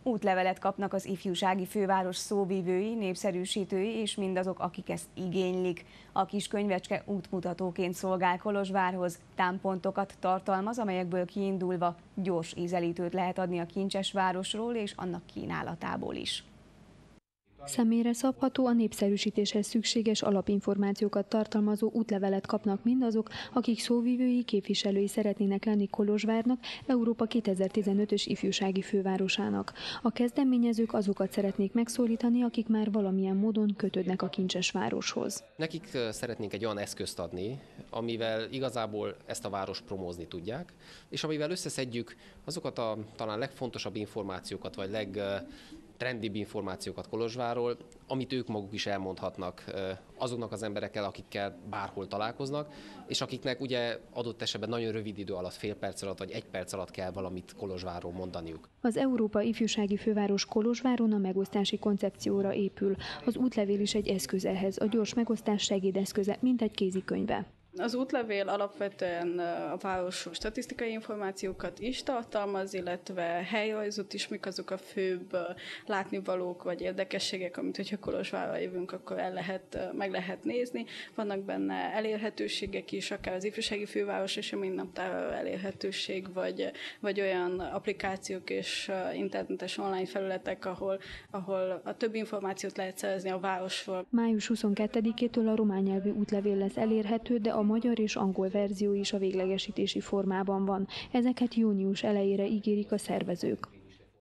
Útlevelet kapnak az ifjúsági főváros szóvivői, népszerűsítői és mindazok, akik ezt igénylik. A kis könyvecske útmutatóként szolgál Kolozsvárhoz, támpontokat tartalmaz, amelyekből kiindulva gyors ízelítőt lehet adni a kincses városról és annak kínálatából is. Személyre szabható, a népszerűsítéshez szükséges alapinformációkat tartalmazó útlevelet kapnak mindazok, akik szóvivői, képviselői szeretnének lenni Kolozsvárnak, Európa 2015-ös ifjúsági fővárosának. A kezdeményezők azokat szeretnék megszólítani, akik már valamilyen módon kötődnek a kincses városhoz. Nekik szeretnénk egy olyan eszközt adni, amivel igazából ezt a várost promózni tudják, és amivel összeszedjük azokat a talán legfontosabb információkat, vagy legtrendibb információkat Kolozsvárról, amit ők maguk is elmondhatnak azoknak az emberekkel, akikkel bárhol találkoznak, és akiknek ugye adott esetben nagyon rövid idő alatt, fél perc alatt vagy egy perc alatt kell valamit Kolozsvárról mondaniuk. Az Európa ifjúsági főváros Kolozsváron a megosztási koncepcióra épül. Az útlevél is egy eszköz ehhez, a gyors megosztás segédeszköze, mint egy kézikönyve. Az útlevél alapvetően a városról statisztikai információkat is tartalmaz, illetve helyrajzot is, mik azok a főbb látnivalók vagy érdekességek, amit hogyha Kolozsvárra jövünk, akkor meg lehet nézni. Vannak benne elérhetőségek is, akár az ifjúsági főváros eseménynaptárra elérhetőség, vagy olyan applikációk és internetes online felületek, ahol a több információt lehet szerezni a városról. Május 22-től a román nyelvű útlevél lesz elérhető, de a magyar és angol verzió is a véglegesítési formában van. Ezeket június elejére ígérik a szervezők.